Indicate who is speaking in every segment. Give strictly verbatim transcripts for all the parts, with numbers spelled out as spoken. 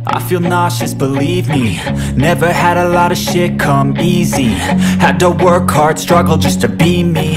Speaker 1: I feel nauseous, believe me. Never had a lot of shit come easy. Had to work hard, struggle just to be me.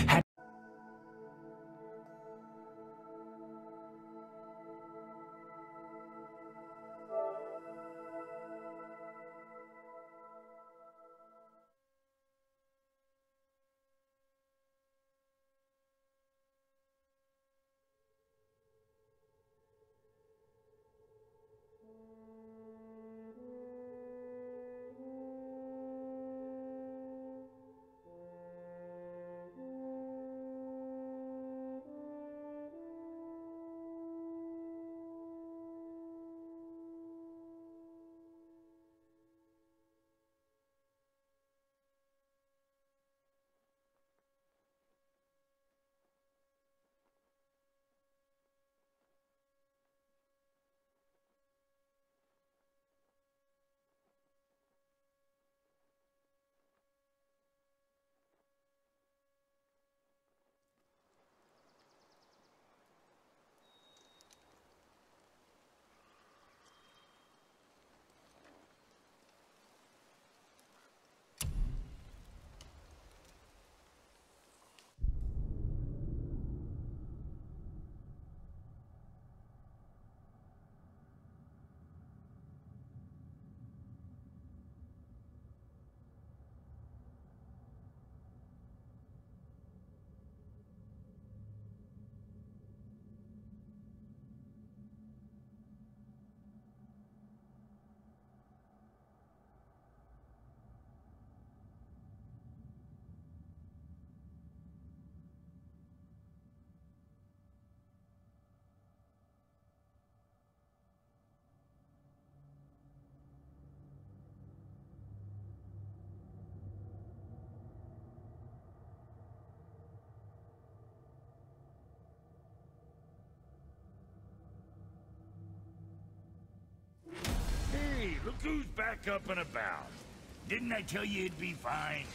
Speaker 2: Hey, look who's back up and about. Didn't I tell you it'd be fine?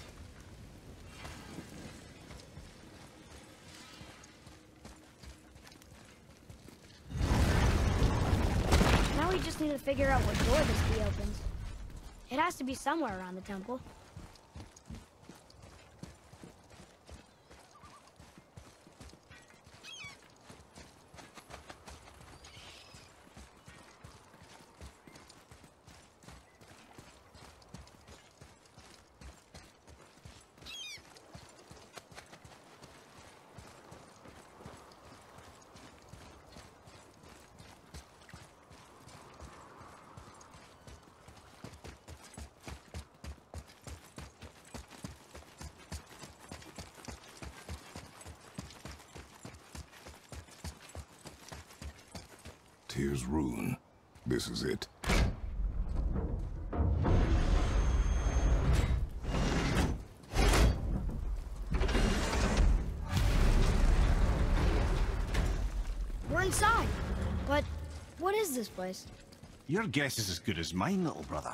Speaker 3: Now we just need to figure out what door this key opens. It has to be somewhere around the temple.
Speaker 4: Tyr's Rune. This is it.
Speaker 3: We're inside. But what is this place?
Speaker 5: Your guess is as good as mine, little brother.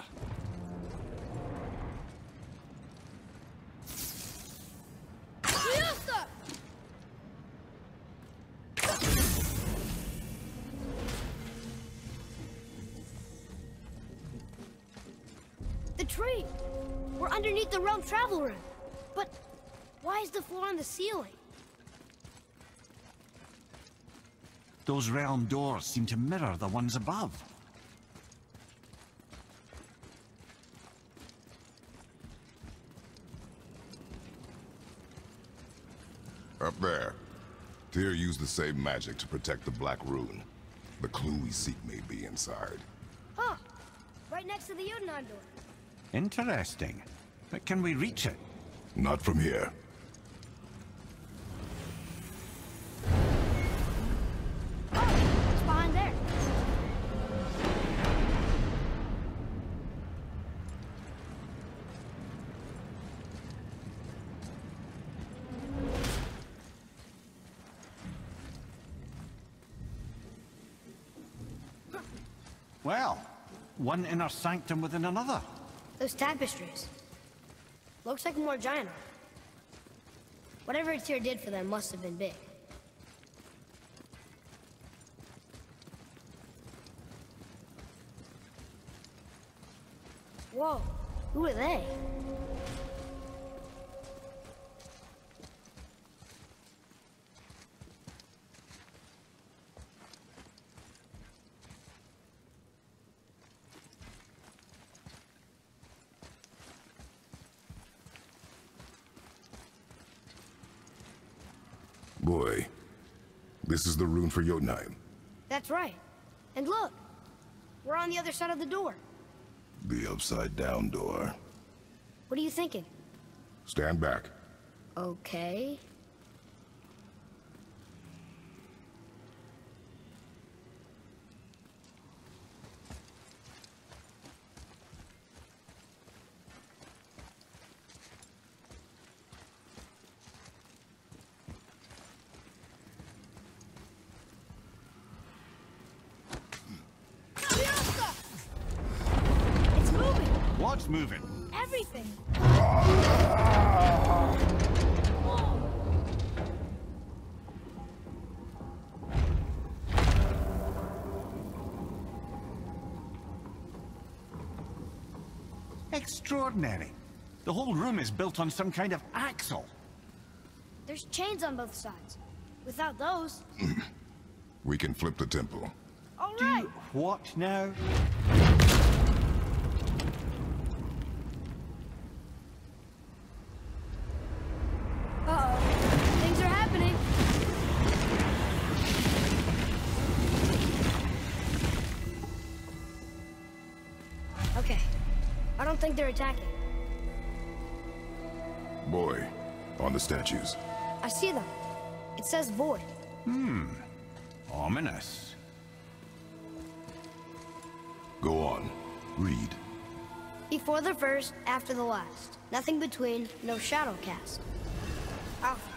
Speaker 3: The tree! We're underneath the realm travel room. But why is the floor on the ceiling?
Speaker 5: Those realm doors seem to mirror the ones above.
Speaker 4: Up there. Tyr used the same magic to protect the Black Rune. The clue we seek may be inside.
Speaker 3: Huh. Right next to the Udanon door.
Speaker 5: Interesting. But can we reach it?
Speaker 4: Not from here.
Speaker 3: Oh, it's behind there.
Speaker 5: Well, one inner sanctum within another.
Speaker 3: Those tapestries. Looks like more giant art. Whatever Tyr did for them must have been big. Whoa, who are they?
Speaker 4: Boy, this is the rune for Jotunheim.
Speaker 3: That's right. And look, we're on the other side of the door.
Speaker 4: The upside-down door.
Speaker 3: What are you thinking?
Speaker 4: Stand back.
Speaker 3: Okay. It's moving!
Speaker 5: What's moving?
Speaker 3: Everything!
Speaker 5: Extraordinary. The whole room is built on some kind of axle.
Speaker 3: There's chains on both sides. Without those...
Speaker 4: We can flip the temple.
Speaker 3: All right!
Speaker 5: Do what now?
Speaker 3: Uh-oh. Things are happening. Okay. I don't think they're attacking.
Speaker 4: Boy, on the statues.
Speaker 3: I see them. It says void.
Speaker 5: Ominous.
Speaker 4: Go on. Read.
Speaker 3: Before the first, after the last. Nothing between, no shadow cast. Alpha.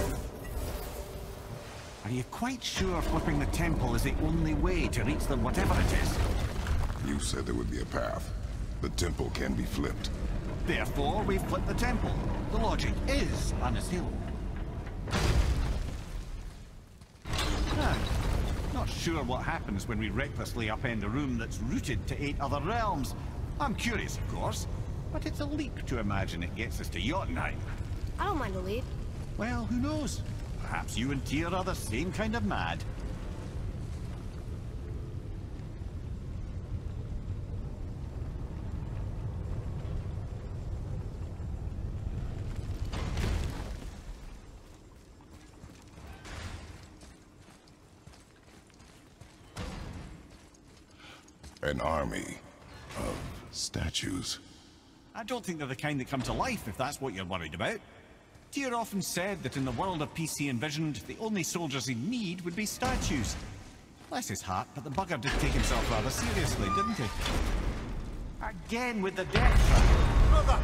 Speaker 5: Are you quite sure flipping the temple is the only way to reach them, whatever it is?
Speaker 4: You said there would be a path. The temple can be flipped.
Speaker 5: Therefore, we flip the temple. The logic is unassailable. Now, not sure what happens when we recklessly upend a room that's rooted to eight other realms. I'm curious, of course, but it's a leap to imagine it gets us to Jotunheim.
Speaker 3: I don't mind a lead.
Speaker 5: Well, who knows? Perhaps you and Tyr are the same kind of mad.
Speaker 4: An army of statues.
Speaker 5: I don't think they're the kind that come to life, if that's what you're worried about. Tyr often said that in the world of P C envisioned, the only soldiers he'd need would be statues. Bless his heart, but the bugger did take himself rather seriously, didn't he? Again with the death trap. Brother!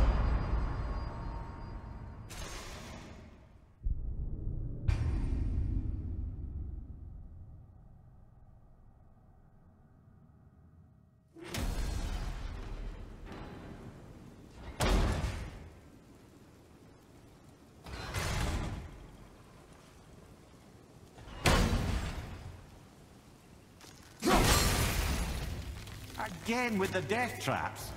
Speaker 5: Again with the death traps.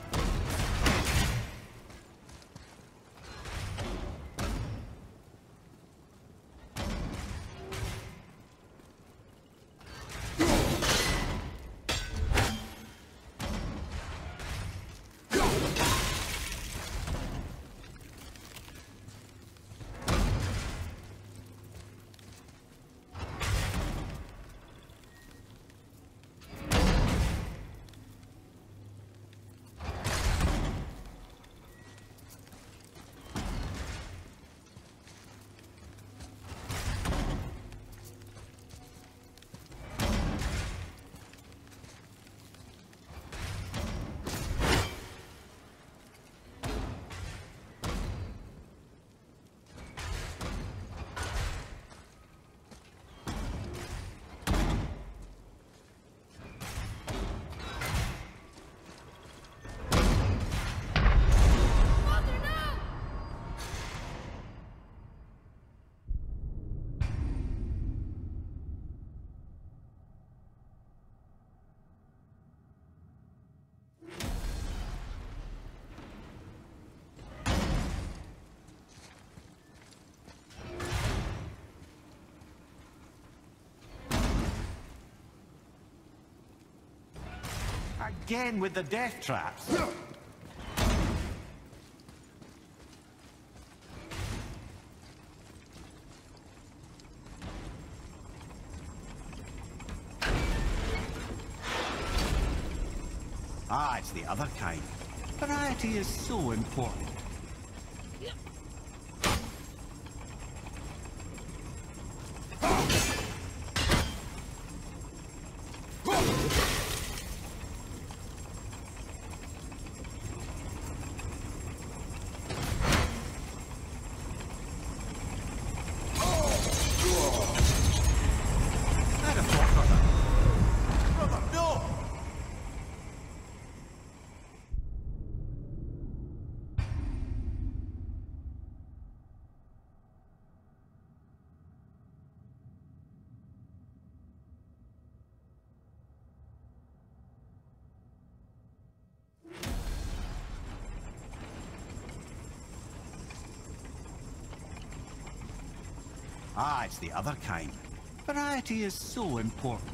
Speaker 5: Again with the death traps. Ah, it's the other kind. Variety is so important. Ah, it's the other kind. Variety is so important.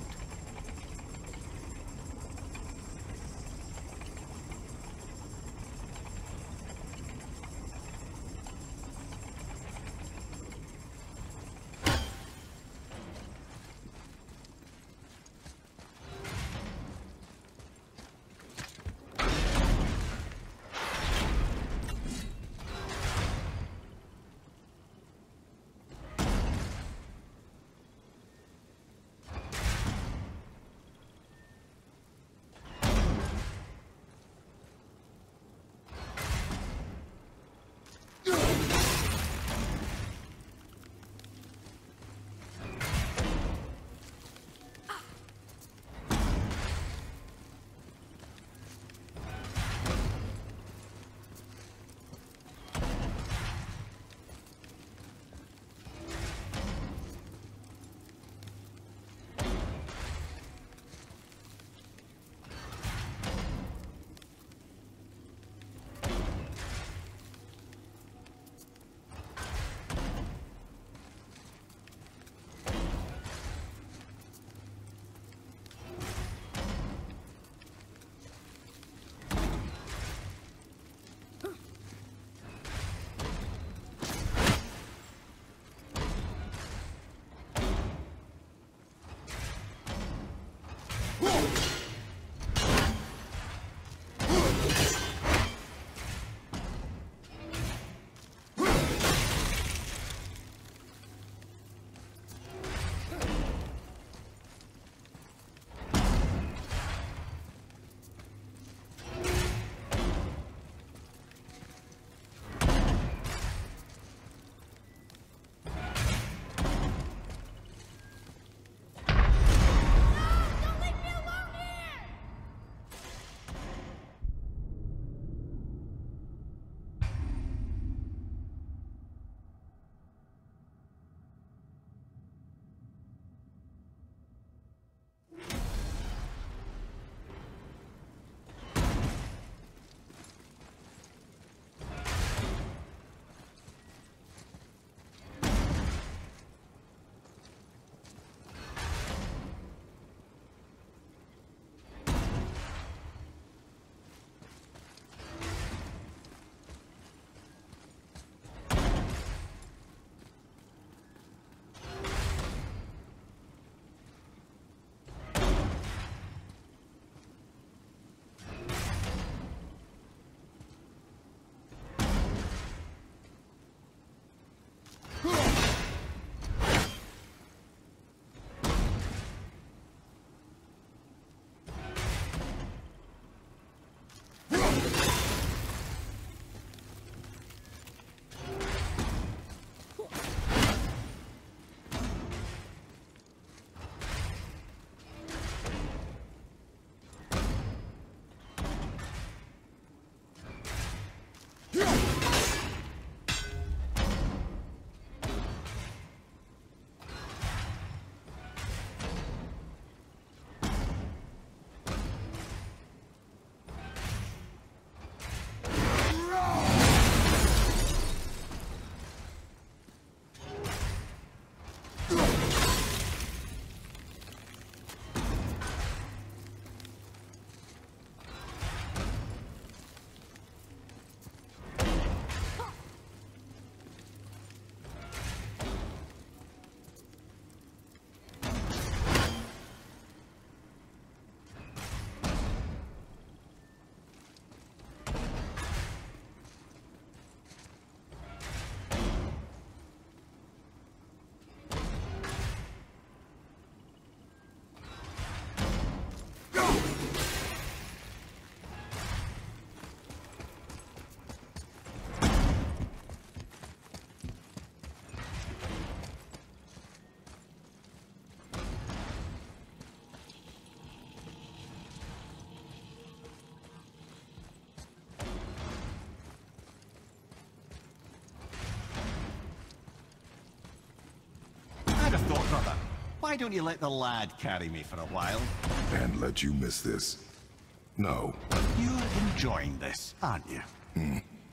Speaker 5: I'd have thought, brother. Why don't you let the lad carry me for a while?
Speaker 4: And let you miss this? No.
Speaker 5: You're enjoying this, aren't you?
Speaker 4: Hmm.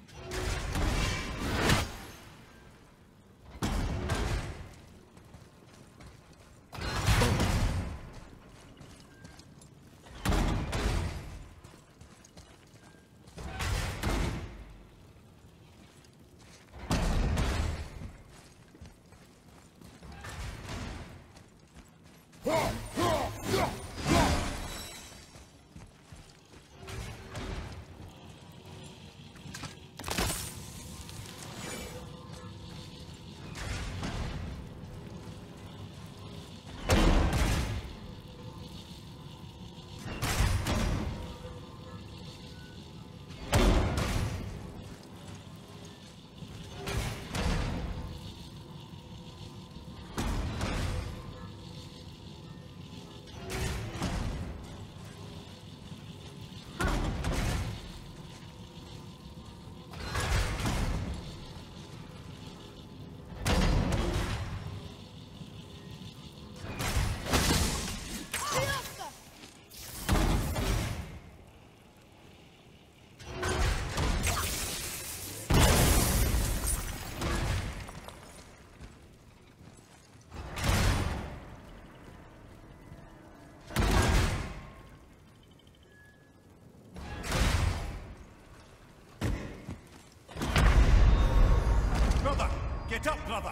Speaker 5: Get up, brother!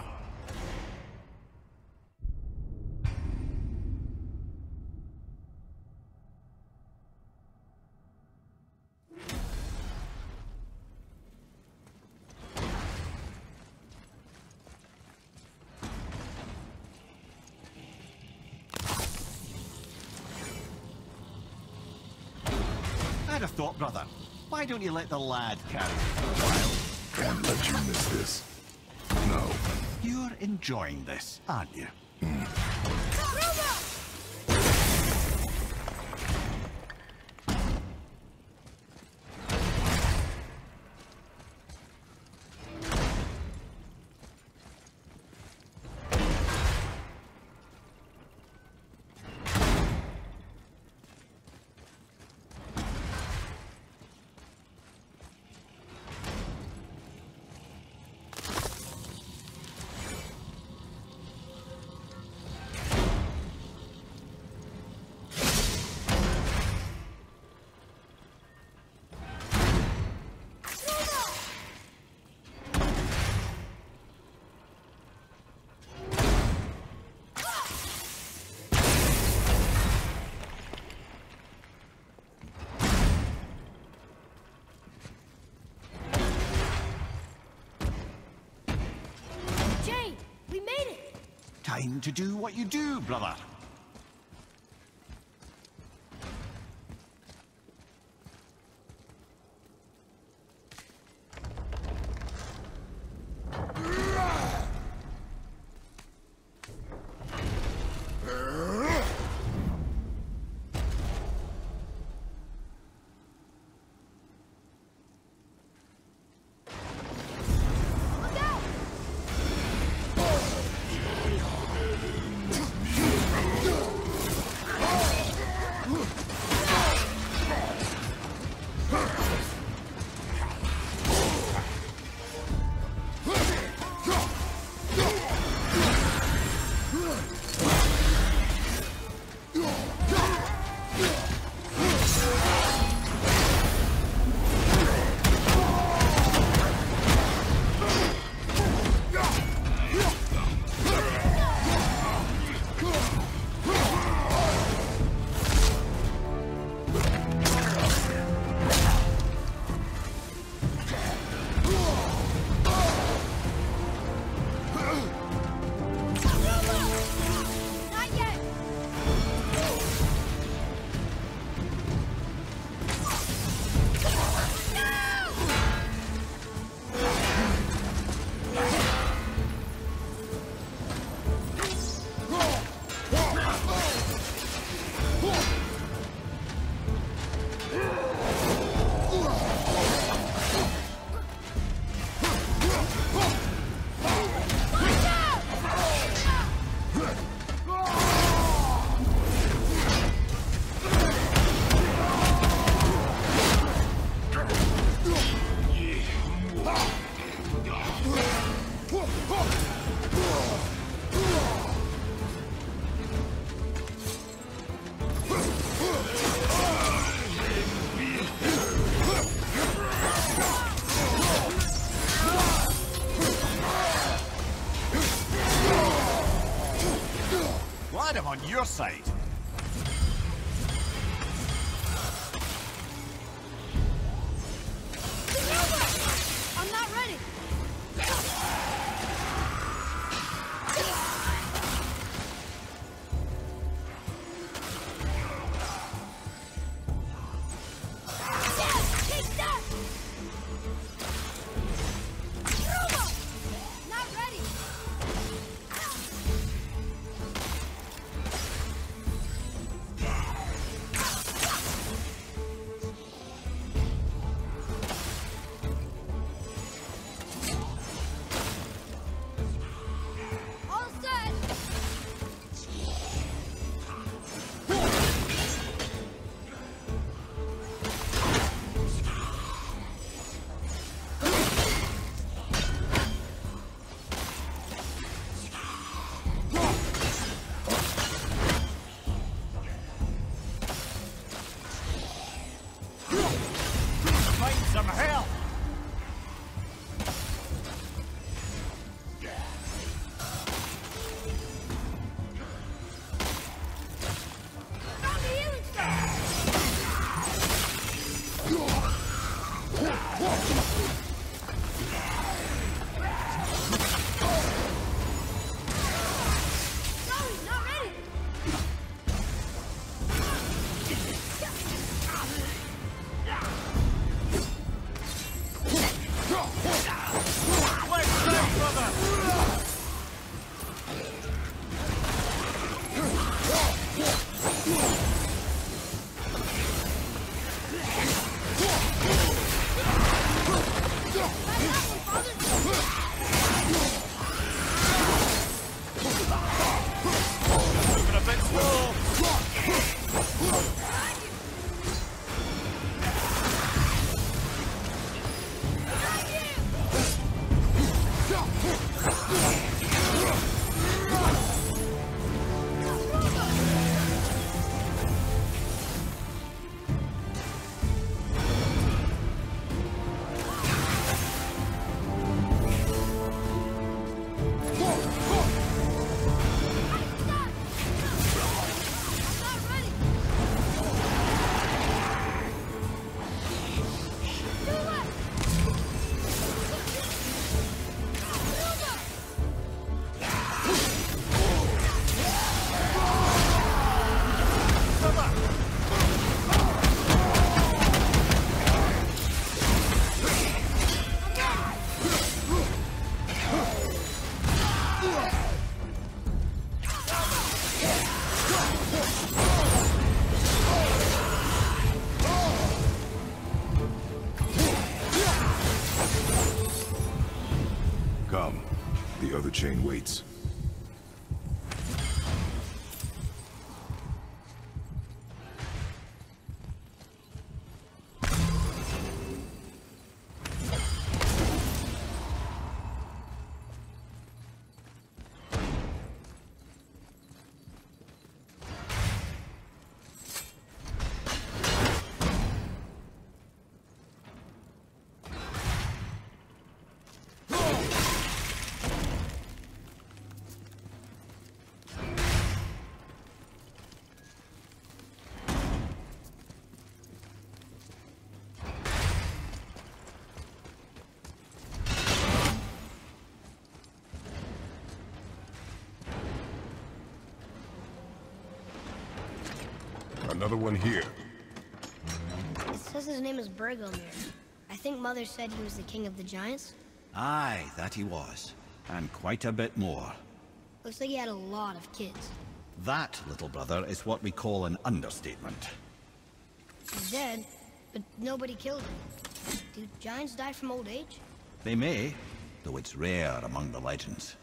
Speaker 5: I'd have thought, brother. Why don't you let the lad carry me for a while?
Speaker 4: And let you miss this? No.
Speaker 5: You're enjoying this, aren't you?
Speaker 4: Mm.
Speaker 5: Time to do what you do, brother.
Speaker 3: Look out!
Speaker 5: side.
Speaker 3: I'm not ready. Take that! Not ready. All set.
Speaker 5: Find some help!
Speaker 3: Found the healing stuff. Sorry, not ready.
Speaker 5: Let's go, brother! Moving a bit slow.
Speaker 4: Come. The other chain waits. Another one here.
Speaker 3: It says his name is Bergomir. I think Mother said he was the king of the giants.
Speaker 5: Aye, that he was. And quite a bit more.
Speaker 3: Looks like he had a lot of kids.
Speaker 5: That, little brother, is what we call an understatement.
Speaker 3: He's dead, but nobody killed him. Do giants die from old age?
Speaker 5: They may, though it's rare among the legends.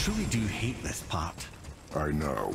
Speaker 5: truly do hate this part.
Speaker 4: I know.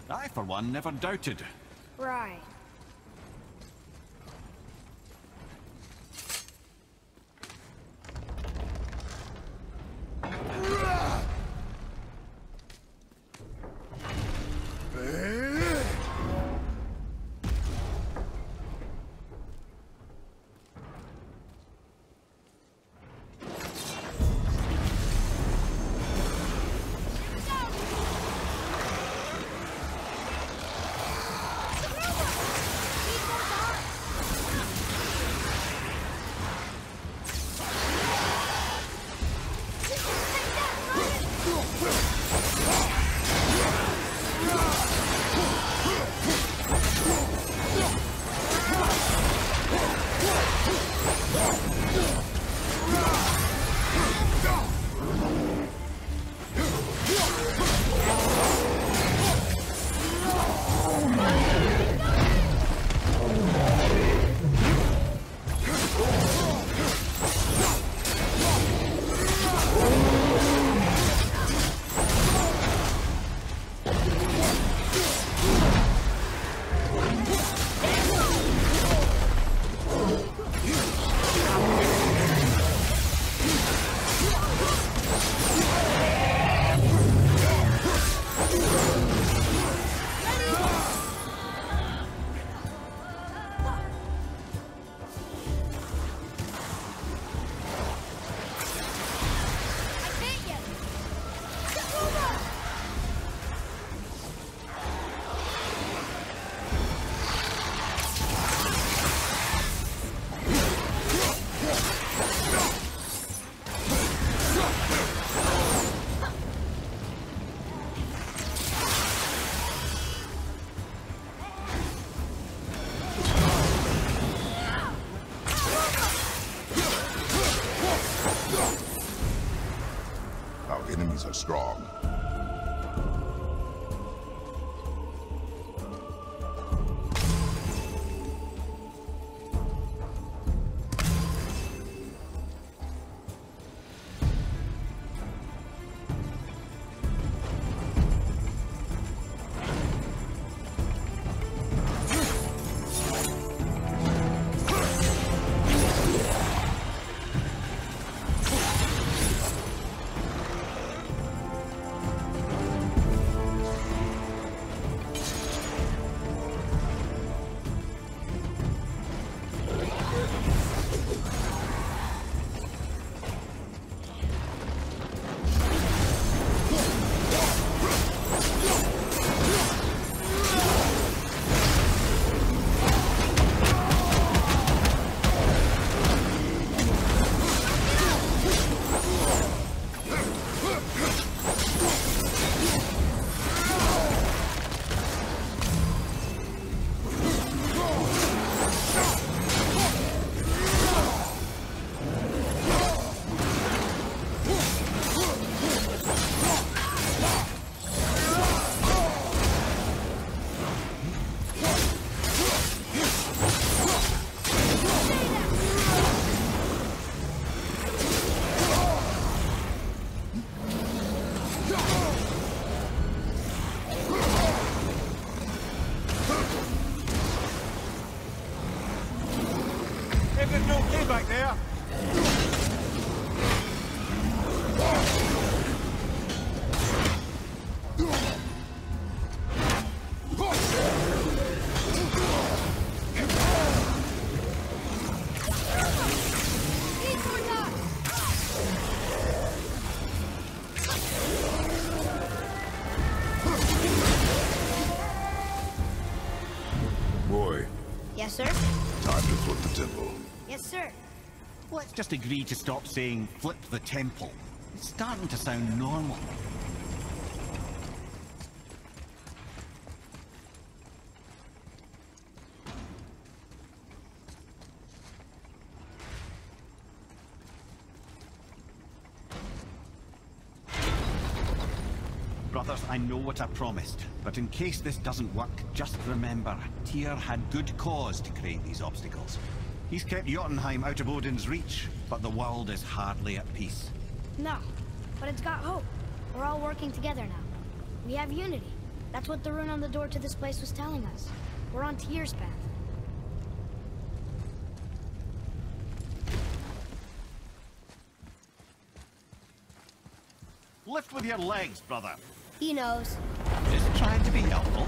Speaker 5: I, for one, never doubted.
Speaker 3: Right.
Speaker 4: Enemies are strong.
Speaker 5: Everything okay back there?
Speaker 4: Boy,
Speaker 3: Yes, sir?
Speaker 4: time to flip the temple.
Speaker 3: Yes, sir.
Speaker 5: Let's just agree to stop saying flip the temple. It's starting to sound normal. Brothers, I know what I promised, but in case this doesn't work, just remember, Tyr had good cause to create these obstacles. He's kept Jotunheim out of Odin's reach, but the world is hardly at peace.
Speaker 3: No, but it's got hope. We're all working together now. We have unity. That's what the rune on the door to this place was telling us. We're on Tyr's path.
Speaker 5: Lift with your legs, brother.
Speaker 3: He knows.
Speaker 5: Just trying to be helpful.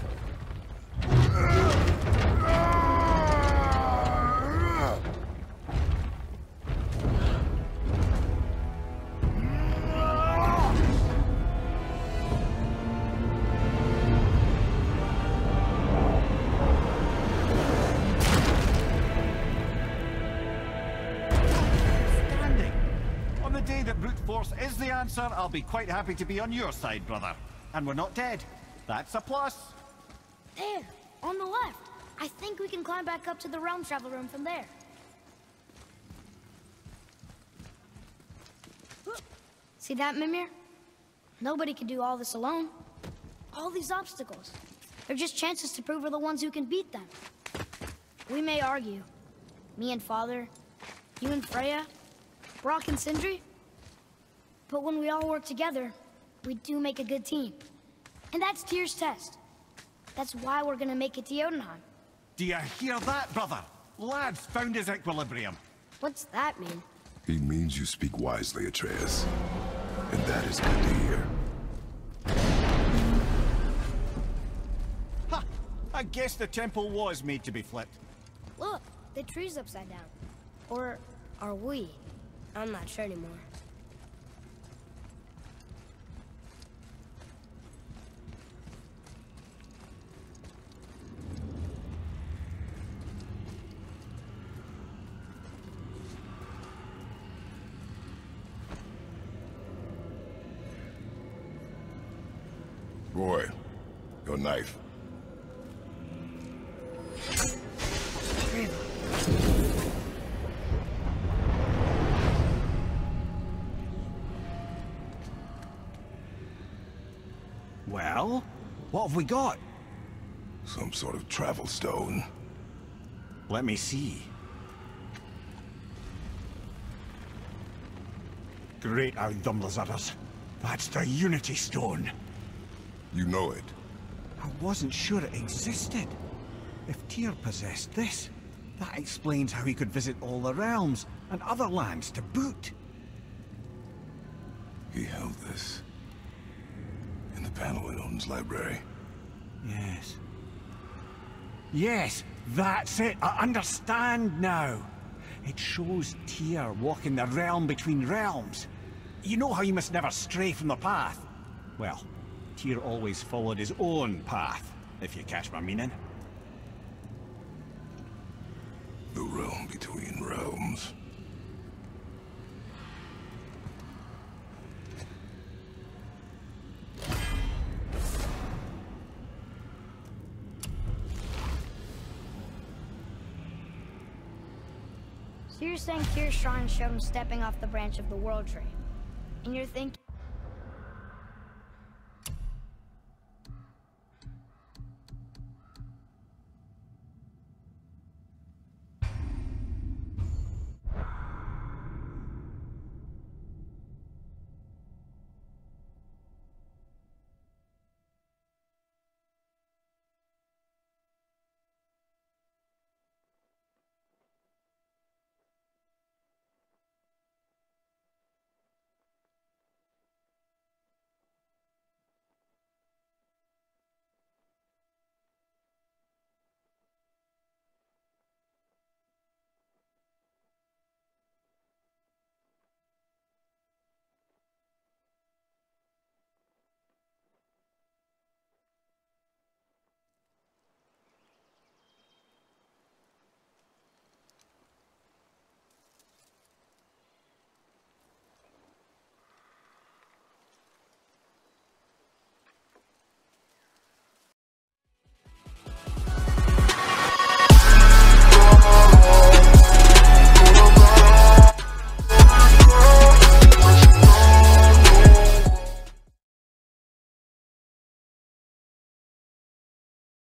Speaker 5: Is the answer, I'll be quite happy to be on your side, brother. And we're not dead. That's a plus.
Speaker 3: There, on the left. I think we can climb back up to the realm travel room from there. See that, Mimir? Nobody can do all this alone. All these obstacles. They're just chances to prove we're the ones who can beat them. We may argue. Me and Father, you and Freya, Brok and Sindri. But when we all work together, we do make a good team. And that's Tyr's test. That's why we're gonna make it to Jotunheim.
Speaker 5: Do you hear that, brother? Lad's found his equilibrium.
Speaker 3: What's that mean?
Speaker 4: He means you speak wisely, Atreus. And that is good to hear.
Speaker 5: Ha! I guess the temple was made to be flipped.
Speaker 3: Look, the tree's upside down. Or are we? I'm not sure anymore.
Speaker 4: Boy, your knife.
Speaker 5: Well, what have we got?
Speaker 4: Some sort of travel stone.
Speaker 5: Let me see. Great Audumlazaras. That's the Unity Stone.
Speaker 4: You know it.
Speaker 5: I wasn't sure it existed. If Tyr possessed this, that explains how he could visit all the realms and other lands to boot.
Speaker 4: He held this in the panel in Odin's library.
Speaker 5: Yes. Yes, that's it. I understand now. It shows Tyr walking the realm between realms. You know how you must never stray from the path? Well, Tyr always followed his own path, if you catch my meaning.
Speaker 4: The realm between realms.
Speaker 3: So you're saying Tyr's shrine showed him stepping off the branch of the World Tree. And you're thinking